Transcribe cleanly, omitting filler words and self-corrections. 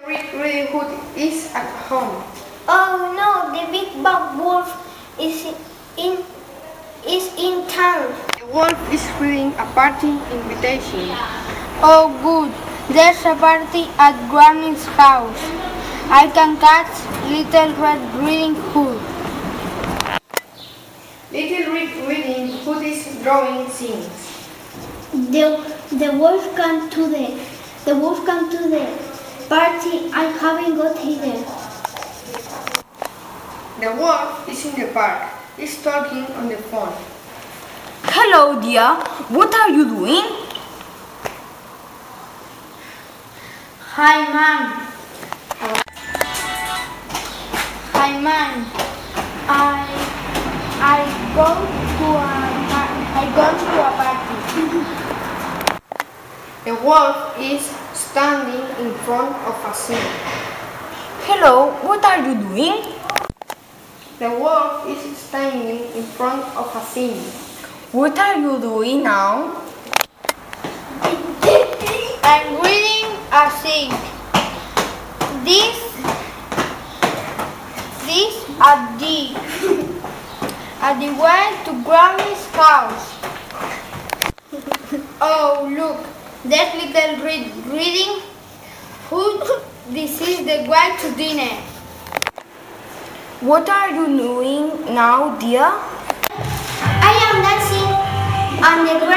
Red Hood is at home. Oh no, the big bad wolf is in town. The wolf is reading a party invitation. Oh good, there's a party at Granny's house. I can catch Little Red Riding Hood. Little Red Riding Hood is drawing scenes. The wolf come to the party. I haven't got here. The wolf is in the park. He's talking on the phone. Hello, dear. What are you doing? Hi, Mom. Hi, Mom. I gone to a party. The wolf is standing in front of a scene. Hello, what are you doing? The wolf is standing in front of a scene. What are you doing now? I'm reading a thing. This at the way to Granny's house. Oh look, there's Little Red Riding Hood. This is the way to dinner. What are you doing now, dear? I am dancing on the